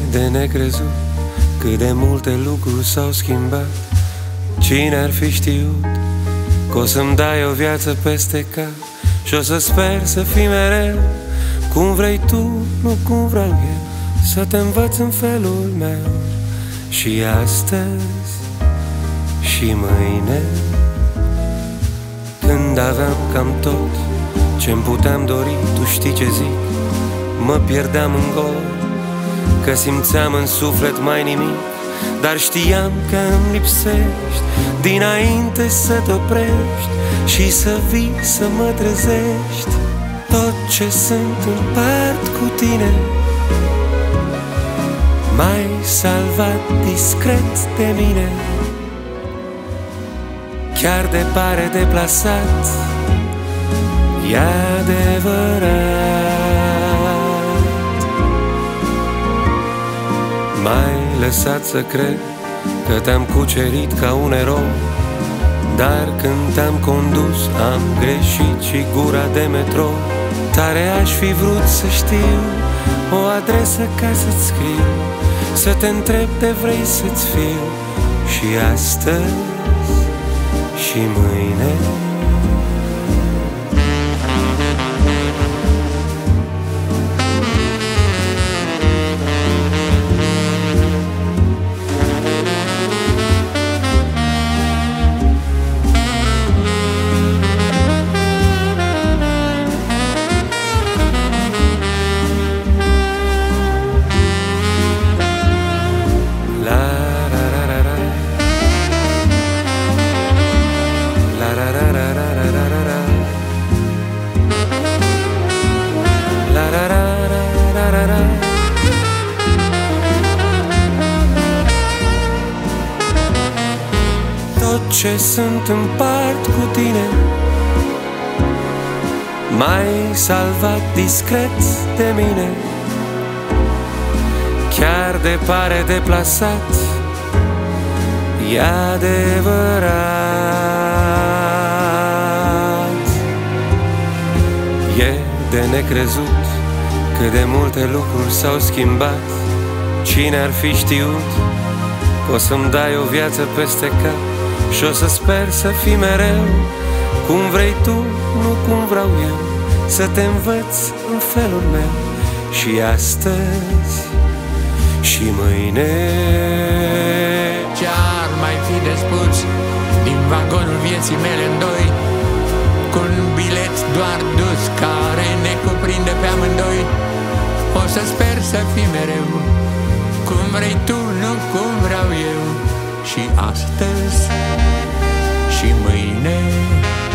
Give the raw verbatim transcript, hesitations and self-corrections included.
de necrezut cât de multe lucruri s-au schimbat. Cine ar fi știut că o să-mi dai o viață peste cap și o să sper să fii mereu cum vrei tu, nu cum vreau eu, să te învăț în felul meu. Și astăzi și mâine, când aveam cam tot ce-mi puteam dori, tu știi ce zic, mă pierdeam în gol, că simțeam în suflet mai nimic. Dar știam că îmi lipsești dinainte să te oprești și să vii să mă trezești. Tot ce sunt împart cu tine, m-ai salvat discret de mine. Chiar de pare deplasat, e adevărat. M-ai lăsat să cred că te-am cucerit ca un erou, dar când te-am condus am greșit și gura de metrou. Tare aș fi vrut să știu o adresă ca să-ți scriu, să te întreb de vrei să-ți fiu și astăzi și mâine. Tot ce sunt împart cu tine, m-ai salvat discret de mine. Chiar de pare deplasat, e adevărat. E de necrezut cât de multe lucruri s-au schimbat. Cine ar fi știut că o să-mi dai o viață peste cap și o să sper să fii mereu cum vrei tu, nu cum vreau eu, să te învăț în felul meu și astăzi și mâine. Ce-ar mai fi de spus din vagonul vieții mele în doi, cu un bilet doar dus care ne cuprinde pe amândoi. O să sper să fii mereu cum vrei tu, nu cum vreau eu, și astăzi și mâine.